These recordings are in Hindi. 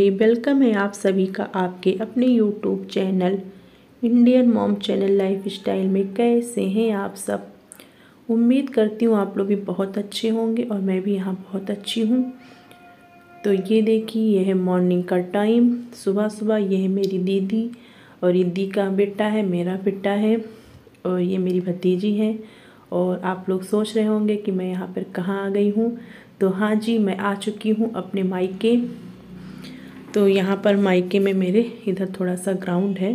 फैमिली, वेलकम है आप सभी का आपके अपने YouTube channel Indian mom channel lifestyle में। कैसे हैं आप सब? उम्मीद करती हूँ आप लोग भी बहुत अच्छे होंगे और मैं भी यहाँ बहुत अच्छी हूँ। तो ये देखिए, यह है मॉर्निंग का टाइम, सुबह सुबह। ये है मेरी दीदी और दीदी का बेटा है, मेरा बेटा है और ये मेरी भतीजी है। और आप लोग सोच रहे होंगे कि मैं यहाँ पर कहाँ आ गई हूँ। तो हाँ जी, मैं आ चुकी हूँ अपने मायके। तो यहाँ पर मायके में मेरे इधर थोड़ा सा ग्राउंड है,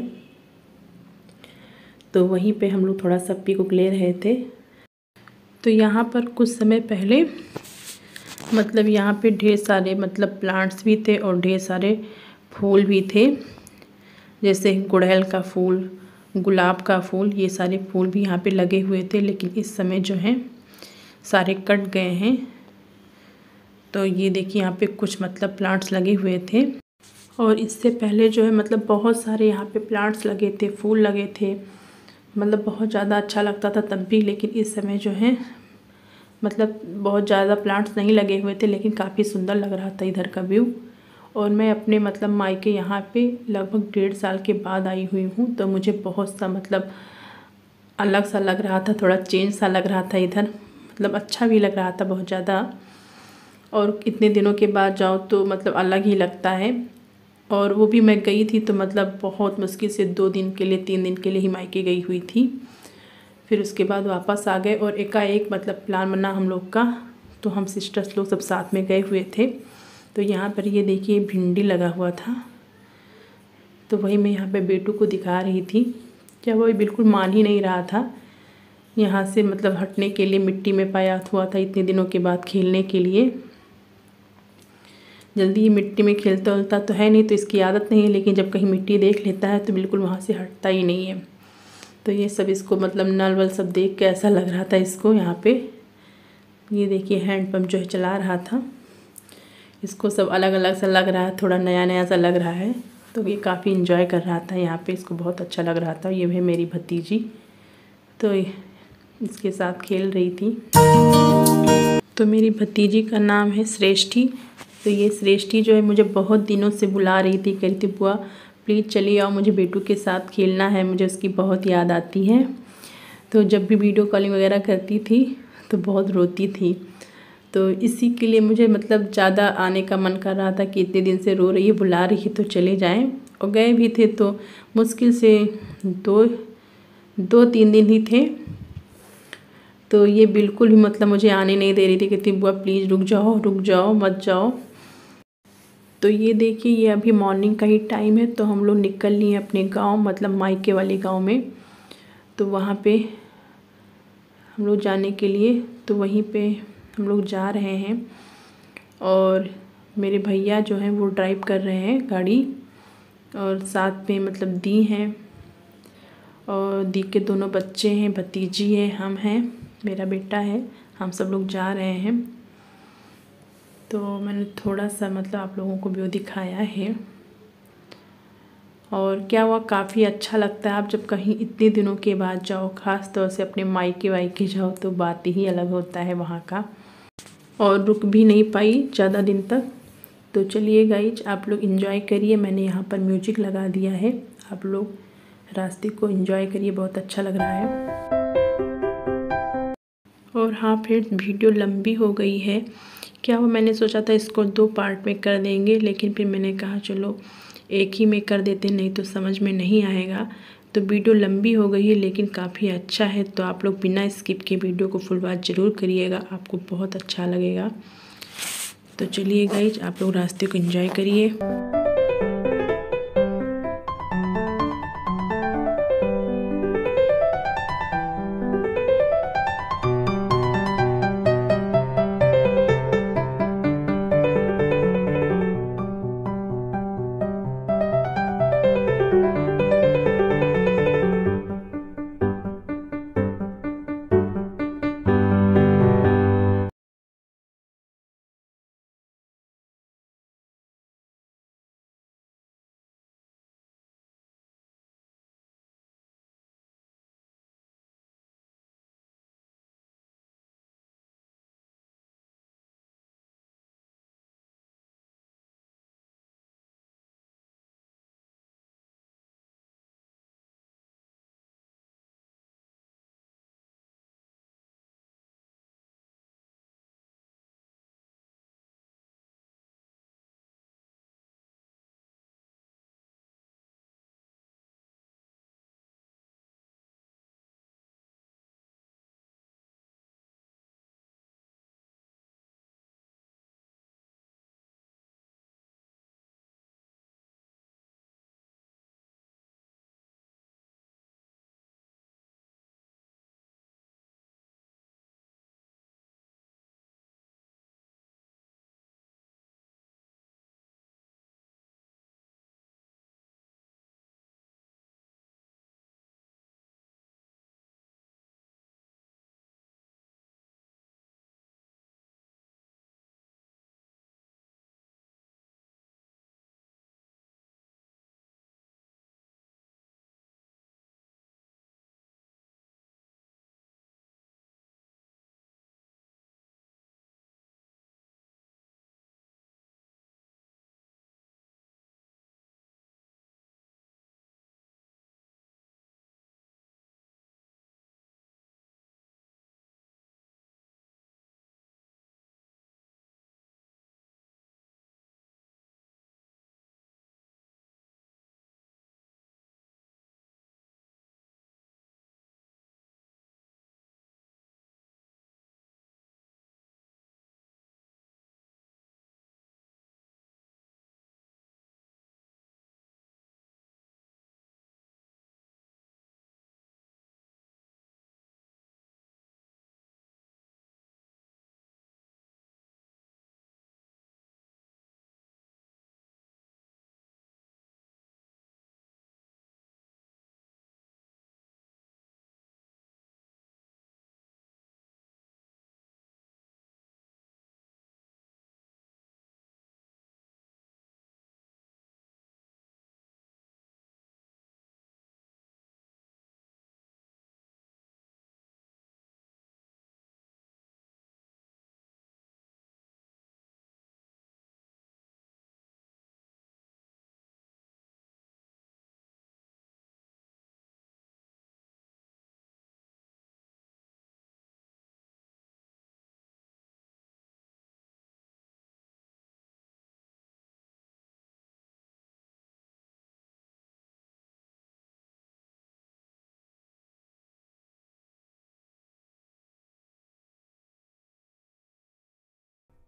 तो वहीं पे हम लोग थोड़ा सा पिक ले रहे थे। तो यहाँ पर कुछ समय पहले मतलब यहाँ पे ढेर सारे मतलब प्लांट्स भी थे और ढेर सारे फूल भी थे, जैसे गुड़हल का फूल, गुलाब का फूल, ये सारे फूल भी यहाँ पे लगे हुए थे। लेकिन इस समय जो है सारे कट गए हैं। तो ये देखिए, यहाँ पे कुछ मतलब प्लांट्स लगे हुए थे और इससे पहले जो है मतलब बहुत सारे यहाँ पे प्लांट्स लगे थे, फूल लगे थे, मतलब बहुत ज़्यादा अच्छा लगता था तब भी। लेकिन इस समय जो है मतलब बहुत ज़्यादा प्लांट्स नहीं लगे हुए थे, लेकिन काफ़ी सुंदर लग रहा था इधर का व्यू। और मैं अपने मतलब मायके यहाँ पे लगभग 1.5 साल के बाद आई हुई हूँ, तो मुझे बहुत सा मतलब अलग सा लग रहा था, थोड़ा चेंज सा लग रहा था इधर, मतलब अच्छा भी लग रहा था बहुत ज़्यादा। और इतने दिनों के बाद जाओ तो मतलब अलग ही लगता है। और वो भी मैं गई थी तो मतलब बहुत मुश्किल से 2 दिन के लिए 3 दिन के लिए ही मायके गई हुई थी। फिर उसके बाद वापस आ गए और एकाएक मतलब प्लान बना हम लोग का, तो हम सिस्टर्स लोग सब साथ में गए हुए थे। तो यहाँ पर ये देखिए भिंडी लगा हुआ था, तो वही मैं यहाँ पे बेटू को दिखा रही थी। क्या वो बिल्कुल मान ही नहीं रहा था यहाँ से मतलब हटने के लिए। मिट्टी में पाया हुआ था इतने दिनों के बाद खेलने के लिए। जल्दी ही मिट्टी में खेलता उलता तो है नहीं, तो इसकी आदत नहीं है, लेकिन जब कहीं मिट्टी देख लेता है तो बिल्कुल वहाँ से हटता ही नहीं है। तो ये सब इसको मतलब नल वल सब देख के ऐसा लग रहा था इसको। यहाँ पे ये देखिए हैंड पंप जो है चला रहा था, इसको सब अलग अलग सा लग रहा है, थोड़ा नया नया सा लग रहा है। तो ये काफ़ी इन्जॉय कर रहा था यहाँ पे, इसको बहुत अच्छा लग रहा था। ये है मेरी भतीजी, तो इसके साथ खेल रही थी। तो मेरी भतीजी का नाम है श्रेष्ठी। तो ये श्रेष्ठी जो है मुझे बहुत दिनों से बुला रही थी, कह रही थी बुआ प्लीज़ चलिए आओ, मुझे बेटू के साथ खेलना है, मुझे उसकी बहुत याद आती है। तो जब भी वीडियो कॉलिंग वगैरह करती थी तो बहुत रोती थी। तो इसी के लिए मुझे मतलब ज़्यादा आने का मन कर रहा था कि इतने दिन से रो रही है, बुला रही है तो चले जाएं। और गए भी थे तो मुश्किल से 2-3 दिन ही थे। तो ये बिल्कुल ही मतलब मुझे आने नहीं दे रही थी, कहती बुआ प्लीज़ रुक जाओ मत जाओ। तो ये देखिए, ये अभी मॉर्निंग का ही टाइम है, तो हम लोग निकल लिए अपने गांव मतलब मायके वाले गांव में। तो वहाँ पे हम लोग जाने के लिए, तो वहीं पे हम लोग जा रहे हैं। और मेरे भैया जो हैं वो ड्राइव कर रहे हैं गाड़ी, और साथ में मतलब दी हैं और दी के दोनों बच्चे हैं, भतीजी है, हम हैं, मेरा बेटा है, हम सब लोग जा रहे हैं। तो मैंने थोड़ा सा मतलब आप लोगों को व्यू दिखाया है। और क्या हुआ, काफ़ी अच्छा लगता है आप जब कहीं इतने दिनों के बाद जाओ, ख़ास तौर से अपने मायके वायके जाओ, तो बात ही अलग होता है वहाँ का। और रुक भी नहीं पाई ज़्यादा दिन तक। तो चलिए गाइज, आप लोग एंजॉय करिए। मैंने यहाँ पर म्यूजिक लगा दिया है, आप लोग रास्ते को एंजॉय करिए, बहुत अच्छा लग रहा है। और हाँ, फिर वीडियो लंबी हो गई है। क्या हुआ, मैंने सोचा था इसको 2 पार्ट में कर देंगे, लेकिन फिर मैंने कहा चलो एक ही में कर देते, नहीं तो समझ में नहीं आएगा। तो वीडियो लंबी हो गई है लेकिन काफ़ी अच्छा है, तो आप लोग बिना स्किप के वीडियो को फुल वॉच ज़रूर करिएगा, आपको बहुत अच्छा लगेगा। तो चलिए गाइज, आप लोग रास्ते को एंजॉय करिए।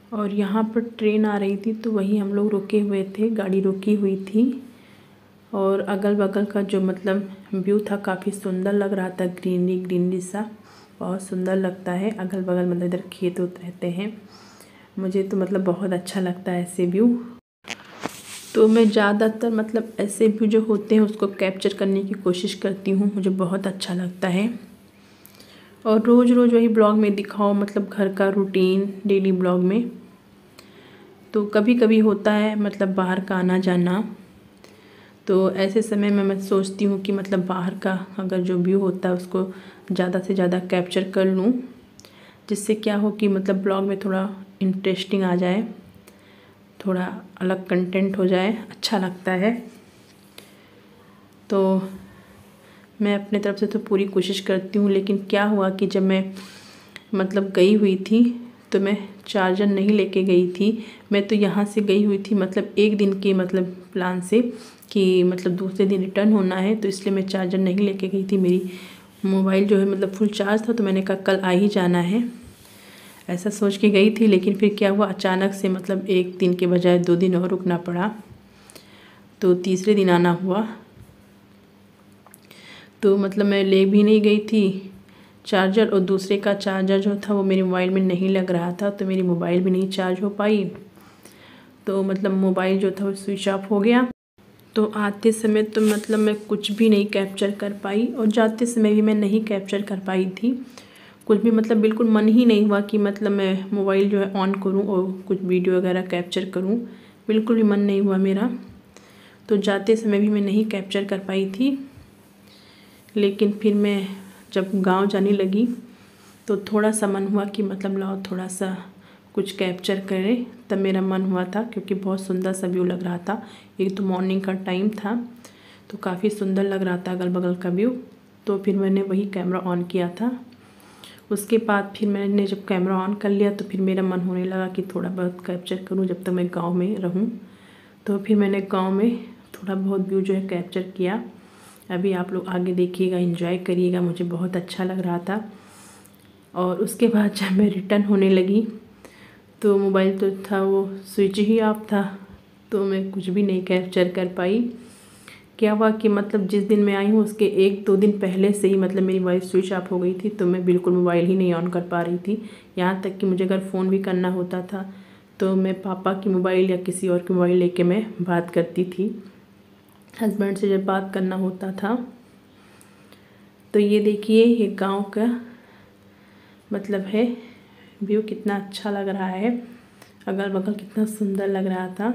और यहाँ पर ट्रेन आ रही थी तो वहीं हम लोग रुके हुए थे, गाड़ी रुकी हुई थी। और अगल बगल का जो मतलब व्यू था काफ़ी सुंदर लग रहा था, ग्रीनरी ग्रीनरी सा, बहुत सुंदर लगता है। अगल बगल मतलब इधर खेत होते रहते हैं, मुझे तो मतलब बहुत अच्छा लगता है ऐसे व्यू। तो मैं ज़्यादातर मतलब ऐसे व्यू जो होते हैं उसको कैप्चर करने की कोशिश करती हूँ, मुझे बहुत अच्छा लगता है। और रोज़ रोज़ वही ब्लॉग में दिखाओ, मतलब घर का रूटीन डेली ब्लॉग में। तो कभी कभी होता है मतलब बाहर का आना जाना, तो ऐसे समय में मैं सोचती हूँ कि मतलब बाहर का अगर जो व्यू होता है उसको ज़्यादा से ज़्यादा कैप्चर कर लूँ, जिससे क्या हो कि मतलब ब्लॉग में थोड़ा इंटरेस्टिंग आ जाए, थोड़ा अलग कंटेंट हो जाए, अच्छा लगता है। तो मैं अपने तरफ से तो पूरी कोशिश करती हूँ, लेकिन क्या हुआ कि जब मैं मतलब गई हुई थी तो मैं चार्जर नहीं लेके गई थी। मैं तो यहाँ से गई हुई थी मतलब एक दिन के मतलब प्लान से कि मतलब दूसरे दिन रिटर्न होना है, तो इसलिए मैं चार्जर नहीं लेके गई थी। मेरी मोबाइल जो है मतलब फुल चार्ज था, तो मैंने कहा कल आ ही जाना है, ऐसा सोच के गई थी। लेकिन फिर क्या हुआ, अचानक से मतलब एक दिन के बजाय 2 दिन और रुकना पड़ा, तो तीसरे दिन आना हुआ। तो मतलब मैं ले भी नहीं गई थी चार्जर, और दूसरे का चार्जर जो था वो मेरे मोबाइल में नहीं लग रहा था, तो मेरी मोबाइल भी नहीं चार्ज हो पाई। तो मतलब मोबाइल जो था वो स्विच ऑफ हो गया। तो आते समय तो मतलब मैं कुछ भी नहीं कैप्चर कर पाई, और जाते समय भी मैं नहीं कैप्चर कर पाई थी कुछ भी। मतलब बिल्कुल मन ही नहीं हुआ कि मतलब मैं मोबाइल जो है ऑन करूं और कुछ वीडियो वगैरह कैप्चर करूं, बिल्कुल भी मन नहीं हुआ मेरा। तो जाते समय भी मैं नहीं कैप्चर कर पाई थी। लेकिन फिर मैं जब गांव जाने लगी तो थोड़ा सा मन हुआ कि मतलब लाओ थोड़ा सा कुछ कैप्चर करें, तब मेरा मन हुआ था, क्योंकि बहुत सुंदर सा व्यू लग रहा था। एक तो मॉर्निंग का टाइम था तो काफ़ी सुंदर लग रहा था अगल बगल का व्यू। तो फिर मैंने वही कैमरा ऑन किया था। उसके बाद फिर मैंने जब कैमरा ऑन कर लिया तो फिर मेरा मन होने लगा कि थोड़ा बहुत कैप्चर करूं जब तक मैं गांव में रहूं। तो फिर मैंने गांव में थोड़ा बहुत व्यू जो है कैप्चर किया। अभी आप लोग आगे देखिएगा, एंजॉय करिएगा, मुझे बहुत अच्छा लग रहा था। और उसके बाद जब मैं रिटर्न होने लगी तो मोबाइल तो था वो स्विच ही ऑफ था, तो मैं कुछ भी नहीं कैप्चर कर पाई। क्या हुआ कि मतलब जिस दिन मैं आई हूँ उसके 1-2 दिन पहले से ही मतलब मेरी मोबाइल स्विच ऑफ हो गई थी, तो मैं बिल्कुल मोबाइल ही नहीं ऑन कर पा रही थी। यहाँ तक कि मुझे अगर फ़ोन भी करना होता था तो मैं पापा की मोबाइल या किसी और की मोबाइल लेके मैं बात करती थी, हस्बैंड से जब बात करना होता था। तो ये देखिए, ये गांव का मतलब है व्यू, कितना अच्छा लग रहा है, अगल बगल कितना सुंदर लग रहा था,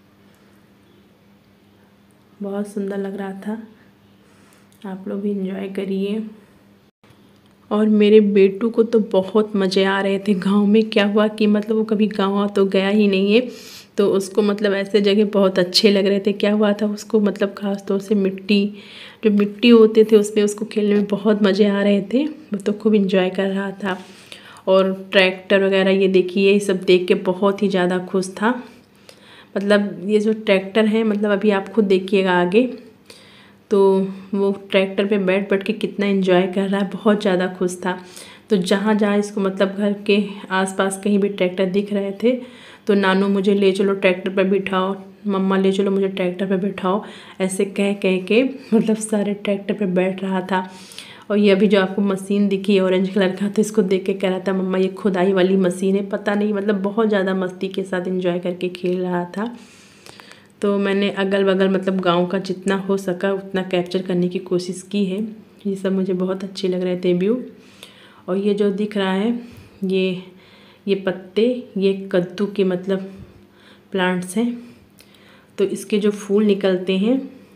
बहुत सुंदर लग रहा था। आप लोग भी एंजॉय करिए। और मेरे बेटू को तो बहुत मज़े आ रहे थे गांव में। क्या हुआ कि मतलब वो कभी गांव तो गया ही नहीं है, तो उसको मतलब ऐसे जगह बहुत अच्छे लग रहे थे। क्या हुआ था, उसको मतलब ख़ास तौर से जो मिट्टी होते थे उसमें उसको खेलने में बहुत मज़े आ रहे थे, वो तो खूब इंजॉय कर रहा था। और ट्रैक्टर वगैरह ये देखिए, ये सब देख के बहुत ही ज़्यादा खुश था। मतलब ये जो ट्रैक्टर है, मतलब अभी आप खुद देखिएगा आगे, तो वो ट्रैक्टर पे बैठ बैठ के कितना एंजॉय कर रहा है, बहुत ज़्यादा खुश था। तो जहाँ जहाँ इसको मतलब घर के आसपास कहीं भी ट्रैक्टर दिख रहे थे तो नानू मुझे ले चलो ट्रैक्टर पर बिठाओ, मम्मा ले चलो मुझे ट्रैक्टर पर बिठाओ, ऐसे कह कह के मतलब सारे ट्रैक्टर पर बैठ रहा था। और ये अभी जो आपको मशीन दिखी ऑरेंज कलर का, तो इसको देख के कह रहा था मम्मा ये खुदाई वाली मशीन है, पता नहीं, मतलब बहुत ज़्यादा मस्ती के साथ एंजॉय करके खेल रहा था। तो मैंने अगल बगल मतलब गांव का जितना हो सका उतना कैप्चर करने की कोशिश की है। ये सब मुझे बहुत अच्छे लग रहे थे व्यू। और ये जो दिख रहा है ये पत्ते, ये कद्दू के मतलब प्लांट्स हैं। तो इसके जो फूल निकलते हैं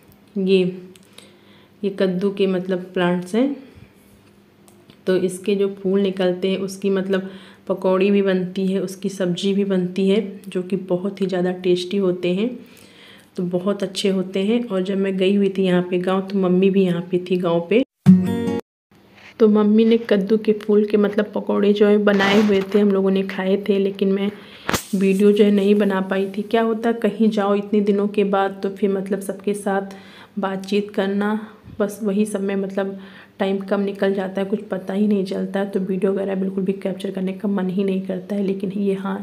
ये कद्दू के मतलब प्लांट्स हैं। तो इसके जो फूल निकलते हैं उसकी मतलब पकौड़ी भी बनती है, उसकी सब्जी भी बनती है, जो कि बहुत ही ज़्यादा टेस्टी होते हैं, तो बहुत अच्छे होते हैं। और जब मैं गई हुई थी यहाँ पे गांव, तो मम्मी भी यहाँ पे थी गांव पे, तो मम्मी ने कद्दू के फूल के मतलब पकौड़े जो है बनाए हुए थे, हम लोगों ने खाए थे। लेकिन मैं वीडियो जो है नहीं बना पाई थी। क्या होता कहीं जाओ इतने दिनों के बाद, तो फिर मतलब सबके साथ बातचीत करना, बस वही सब में मतलब टाइम कम निकल जाता है, कुछ पता ही नहीं चलता है, तो वीडियो वगैरह बिल्कुल भी कैप्चर करने का मन ही नहीं करता है। लेकिन ये हाँ,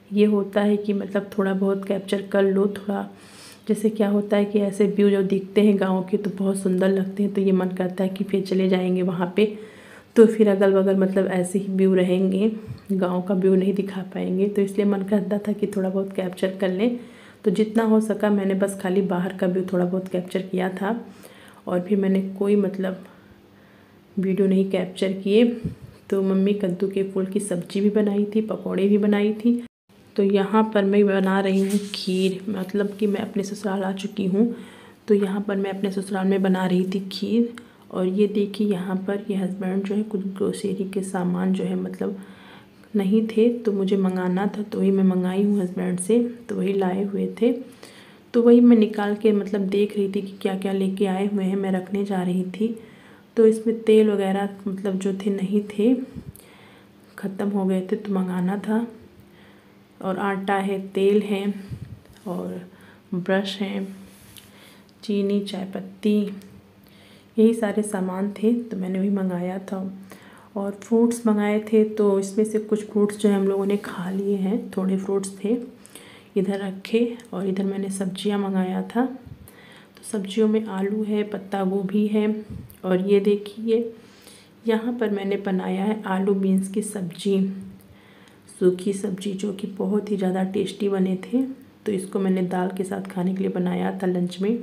ये होता है कि मतलब थोड़ा बहुत कैप्चर कर लो। थोड़ा जैसे क्या होता है कि ऐसे व्यू जब दिखते हैं गाँव के तो बहुत सुंदर लगते हैं, तो ये मन करता है कि फिर चले जाएंगे वहाँ पे, तो फिर अगल बगल मतलब ऐसे ही व्यू रहेंगे, गांव का व्यू नहीं दिखा पाएंगे, तो इसलिए मन करता था कि थोड़ा बहुत कैप्चर कर लें। तो जितना हो सका मैंने बस खाली बाहर का व्यू थोड़ा बहुत कैप्चर किया था, और फिर मैंने कोई मतलब वीडियो नहीं कैप्चर किए। तो मम्मी कद्दू के फूल की सब्ज़ी भी बनाई थी, पकौड़े भी बनाई थी। तो यहाँ पर मैं बना रही हूँ खीर, मतलब कि मैं अपने ससुराल आ चुकी हूँ, तो यहाँ पर मैं अपने ससुराल में बना रही थी खीर। और ये देखिए यहाँ पर ये हस्बैंड जो है कुछ ग्रोसरी के सामान जो है मतलब नहीं थे, तो मुझे मंगाना था, तो वही मैं मंगाई हूँ हस्बैंड से, तो वही लाए हुए थे। तो वही मैं निकाल के मतलब देख रही थी कि क्या क्या लेके आए हुए हैं, मैं रखने जा रही थी। तो इसमें तेल वगैरह मतलब जो थे नहीं थे, ख़त्म हो गए थे, तो मंगाना था। और आटा है, तेल है, और ब्रश है, चीनी, चाय पत्ती, यही सारे सामान थे, तो मैंने वही मंगाया था। और फ्रूट्स मंगाए थे, तो इसमें से कुछ फ्रूट्स जो है हम लोगों ने खा लिए हैं, थोड़े फ्रूट्स थे इधर रखे। और इधर मैंने सब्जियां मंगाया था, तो सब्जियों में आलू है, पत्ता गोभी है, और ये देखिए यहाँ पर मैंने बनाया है आलू बीन्स की सब्ज़ी, सूखी सब्ज़ी, जो कि बहुत ही ज़्यादा टेस्टी बने थे। तो इसको मैंने दाल के साथ खाने के लिए बनाया था लंच में।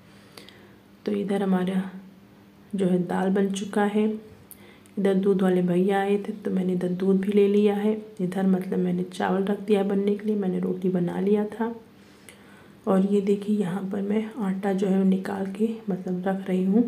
तो इधर हमारा जो है दाल बन चुका है। इधर दूध वाले भैया आए थे, तो मैंने इधर दूध भी ले लिया है। इधर मतलब मैंने चावल रख दिया बनने के लिए, मैंने रोटी बना लिया था। और ये देखिए यहाँ पर मैं आटा जो है निकाल के मतलब रख रही हूँ।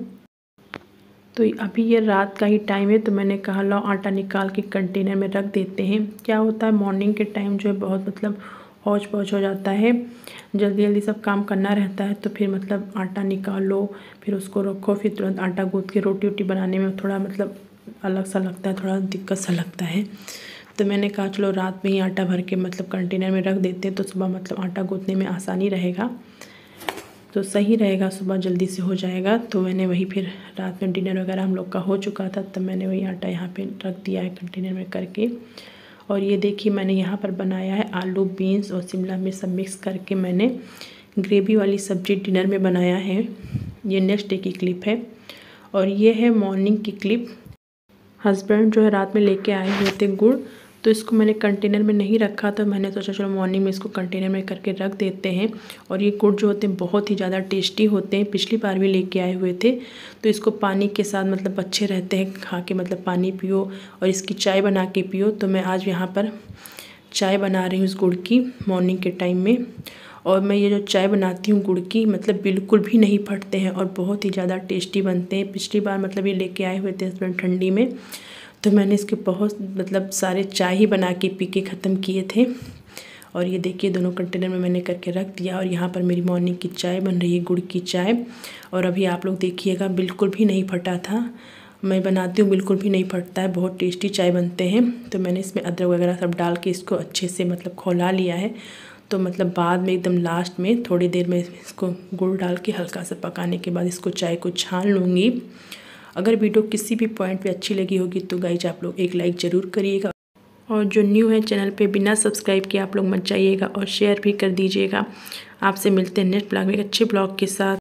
तो अभी ये रात का ही टाइम है, तो मैंने कहा लो आटा निकाल के कंटेनर में रख देते हैं। क्या होता है मॉर्निंग के टाइम जो है बहुत मतलब हौच पौच हो जाता है, जल्दी जल्दी सब काम करना रहता है, तो फिर मतलब आटा निकालो, फिर उसको रखो, फिर तुरंत आटा गूँथ के रोटी वोटी बनाने में थोड़ा मतलब अलग सा लगता है, थोड़ा दिक्कत सा लगता है। तो मैंने कहा चलो रात में ही आटा भर के मतलब कंटेनर में रख देते हैं, तो सुबह मतलब आटा गूँथने में आसानी रहेगा, तो सही रहेगा, सुबह जल्दी से हो जाएगा। तो मैंने वही फिर रात में डिनर वगैरह हम लोग का हो चुका था, तब मैंने वही आटा यहाँ पे रख दिया है कंटेनर में करके। और ये देखिए मैंने यहाँ पर बनाया है आलू बीन्स और शिमला मिर्च सब मिक्स करके मैंने ग्रेवी वाली सब्ज़ी डिनर में बनाया है। ये नेक्स्ट डे की क्लिप है, और ये है मॉर्निंग की क्लिप। हस्बैंड जो है रात में लेके आए हुए थे गुड़, तो इसको मैंने कंटेनर में नहीं रखा, तो मैंने सोचा चलो मॉर्निंग में इसको कंटेनर में करके रख देते हैं। और ये गुड़ जो होते हैं बहुत ही ज़्यादा टेस्टी होते हैं, पिछली बार भी लेके आए हुए थे, तो इसको पानी के साथ मतलब अच्छे रहते हैं खा के, मतलब पानी पियो और इसकी चाय बना के पियो। तो मैं आज यहाँ पर चाय बना रही हूँ इस गुड़ की मॉर्निंग के टाइम में। और मैं ये जो चाय बनाती हूँ गुड़ की मतलब बिल्कुल भी नहीं फटते हैं और बहुत ही ज़्यादा टेस्टी बनते हैं। पिछली बार मतलब ये लेके आए हुए थे हस्बैंड ठंडी में, तो मैंने इसके बहुत मतलब सारे चाय ही बना के पी के ख़त्म किए थे। और ये देखिए दोनों कंटेनर में मैंने करके रख दिया, और यहाँ पर मेरी मॉर्निंग की चाय बन रही है, गुड़ की चाय। और अभी आप लोग देखिएगा बिल्कुल भी नहीं फटा था, मैं बनाती हूँ बिल्कुल भी नहीं फटता है, बहुत टेस्टी चाय बनते हैं। तो मैंने इसमें अदरक वगैरह सब डाल के इसको अच्छे से मतलब खौला लिया है। तो मतलब बाद में एकदम लास्ट में थोड़ी देर में इसको गुड़ डाल के हल्का सा पकाने के बाद इसको चाय को छान लूँगी। अगर वीडियो किसी भी पॉइंट पे अच्छी लगी होगी तो गाइज आप लोग एक लाइक ज़रूर करिएगा, और जो न्यू है चैनल पे बिना सब्सक्राइब किए आप लोग मत जाइएगा, और शेयर भी कर दीजिएगा। आपसे मिलते हैं नेक्स्ट ब्लॉग में एक अच्छे ब्लॉग के साथ।